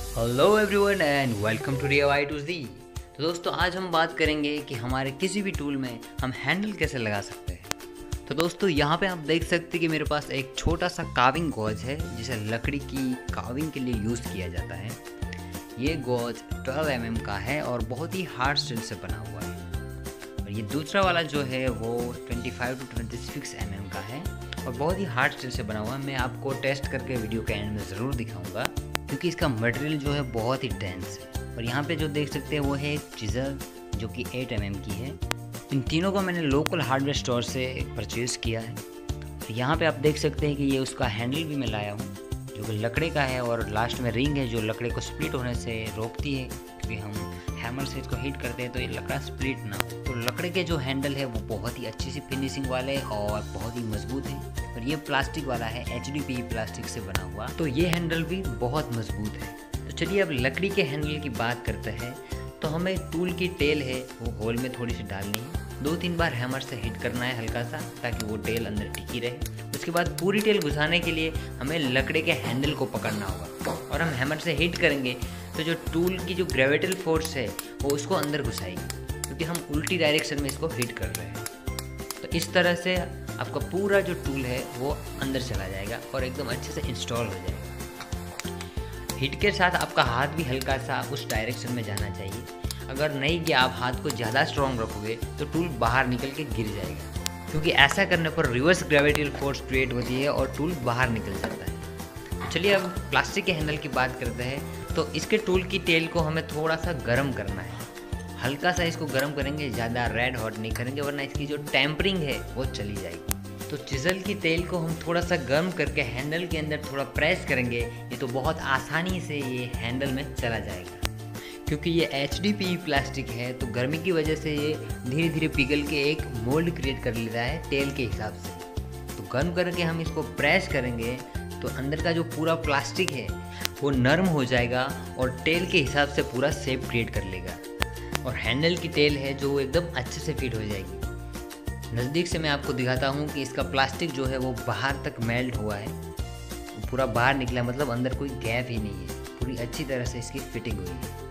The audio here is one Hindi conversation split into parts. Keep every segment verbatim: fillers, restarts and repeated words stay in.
Hello everyone and welcome to D I today. तो दोस्तों आज हम बात करेंगे कि हमारे किसी भी टूल में हम हैंडल कैसे लगा सकते हैं। तो दोस्तों यहाँ पे आप देख सकते हैं कि मेरे पास एक छोटा सा काविंग गॉज है जिसे लकड़ी की काविंग के लिए यूज़ किया जाता है। ये गॉज ट्वेल्व एम एम का है और बहुत ही हार्ड स्टील से बना हुआ है। और ये दूसरा वाला जो है वो twenty five to twenty six M M का है और बहुत ही हार्ड स्टील से बना हुआ है। मैं आपको टेस्ट करके वीडियो के एंड में ज़रूर दिखाऊंगा क्योंकि इसका मटेरियल जो है बहुत ही डेंस है। और यहाँ पे जो देख सकते हैं वो है चिज़ल जो कि एट एम एम की है। इन तीनों को मैंने लोकल हार्डवेयर स्टोर से परचेज़ किया है। तो यहाँ पे आप देख सकते हैं कि ये उसका हैंडल भी मैं लाया हूँ जो कि लकड़े का है और लास्ट में रिंग है जो लकड़े को स्प्लिट होने से रोकती है क्योंकि हम हैमर से इसको हीट करते हैं तो ये लकड़ा स्प्लिट ना हो। तो लकड़े के जो हैंडल है वो बहुत ही अच्छी सी फिनिशिंग वाले और बहुत ही मजबूत है। और ये प्लास्टिक वाला है, एच डी पी प्लास्टिक से बना हुआ, तो ये हैंडल भी बहुत मजबूत है। तो चलिए अब लकड़ी के हैंडल की बात करते हैं। तो हमें टूल की टेल है वो होल में थोड़ी सी डालनी है, दो तीन बार हैमर से हिट करना है हल्का सा ताकि वो टेल अंदर टिकी रहे। उसके बाद पूरी टेल घुसाने के लिए हमें लकड़े के हैंडल को पकड़ना होगा और हम हैमर से हिट करेंगे तो जो टूल की जो ग्रेविटल फोर्स है वो उसको अंदर घुसाएगी क्योंकि हम उल्टी डायरेक्शन में इसको हिट कर रहे हैं। तो इस तरह से आपका पूरा जो टूल है वो अंदर चला जाएगा और एकदम अच्छे से इंस्टॉल हो जाएगा। हिट के साथ आपका हाथ भी हल्का सा उस डायरेक्शन में जाना चाहिए। अगर नहीं कि आप हाथ को ज़्यादा स्ट्रॉन्ग रखोगे तो टूल बाहर निकल के गिर जाएगा क्योंकि ऐसा करने पर रिवर्स ग्रेविटेशनल फोर्स क्रिएट होती है और टूल बाहर निकल जाता है। तो चलिए अब प्लास्टिक के हैंडल की बात करते हैं। तो इसके टूल की टेल को हमें थोड़ा सा गर्म करना है, हल्का सा इसको गर्म करेंगे, ज़्यादा रेड हॉट नहीं करेंगे वरना इसकी जो टेम्परिंग है वो चली जाएगी। तो चिज़ल की तेल को हम थोड़ा सा गर्म करके हैंडल के अंदर थोड़ा प्रेस करेंगे, ये तो बहुत आसानी से ये हैंडल में चला जाएगा। क्योंकि ये एच डी पी प्लास्टिक है तो गर्मी की वजह से ये धीरे धीरे पिघल के एक मोल्ड क्रिएट कर लेता है टेल के हिसाब से। तो गर्म करके हम इसको प्रेस करेंगे तो अंदर का जो पूरा प्लास्टिक है वो नरम हो जाएगा और टेल के हिसाब से पूरा शेप क्रिएट कर लेगा और हैंडल की टेल है जो एकदम अच्छे से फिट हो जाएगी। नज़दीक से मैं आपको दिखाता हूँ कि इसका प्लास्टिक जो है वो बाहर तक मेल्ट हुआ है, वो पूरा बाहर निकला, मतलब अंदर कोई गैप ही नहीं है, पूरी अच्छी तरह से इसकी फिटिंग हुई है।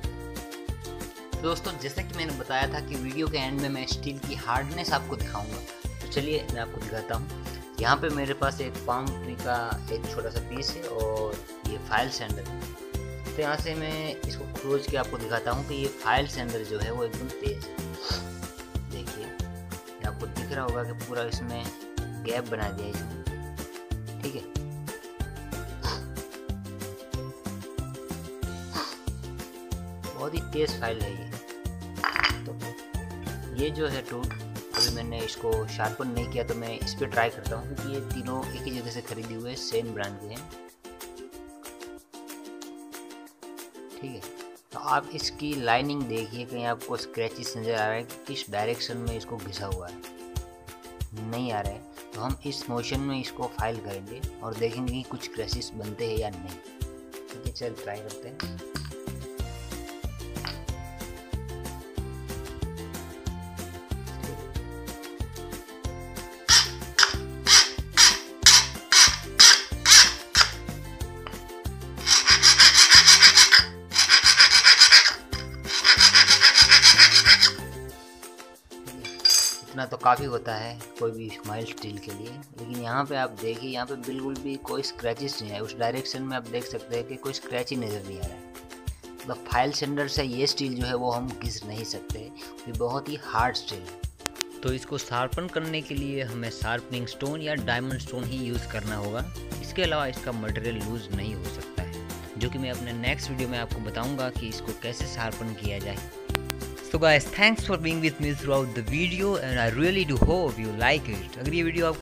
तो दोस्तों जैसा कि मैंने बताया था कि वीडियो के एंड में मैं स्टील की हार्डनेस आपको दिखाऊंगा। तो चलिए मैं आपको दिखाता हूँ। यहाँ पे मेरे पास एक पाम ट्री का एक छोटा सा पीस है और ये फाइल सैंडर है। तो यहाँ से मैं इसको खोज के आपको दिखाता हूँ कि ये फाइल सैंडर जो है वो एकदम तेज है। देखिए आपको दिख रहा होगा कि पूरा इसमें गैप बना दिया इसमें, ठीक है। बहुत ही तेज फाइल है ये। तो ये जो है टूल अभी मैंने इसको शार्पन नहीं किया तो मैं इस पर ट्राई करता हूँ क्योंकि ये तीनों एक ही जगह से खरीदे हुए सेम ब्रांड के हैं, ठीक है। तो आप इसकी लाइनिंग देखिए, कहीं आपको स्क्रैचेस नज़र आ रहा है कि किस डायरेक्शन में इसको घिसा हुआ है, नहीं आ रहा है। तो हम इस मोशन में इसको फाइल करेंगे और देखेंगे कि कुछ क्रैचेस बनते हैं या नहीं, ठीक है। चल ट्राई करते हैं। इतना तो काफ़ी होता है कोई भी स्माइल स्टील के लिए, लेकिन यहाँ पे आप देखिए यहाँ पे बिल्कुल भी कोई स्क्रैचेस नहीं है। उस डायरेक्शन में आप देख सकते हैं कि कोई स्क्रैच ही नज़र नहीं आ रहा है। मतलब फाइल सैंडर से ये स्टील जो है वो हम घिस नहीं सकते, ये बहुत ही हार्ड स्टील है। तो इसको शार्पन करने के लिए हमें शार्पनिंग स्टोन या डायमंड स्टोन ही यूज़ करना होगा। इसके अलावा इसका मटेरियल लूज़ नहीं हो सकता है, जो कि मैं अपने नेक्स्ट वीडियो में आपको बताऊँगा कि इसको कैसे शार्पन किया जाए। So guys, thanks for being with me throughout the video and I really do hope you like it. अगर ये वीडियो आपको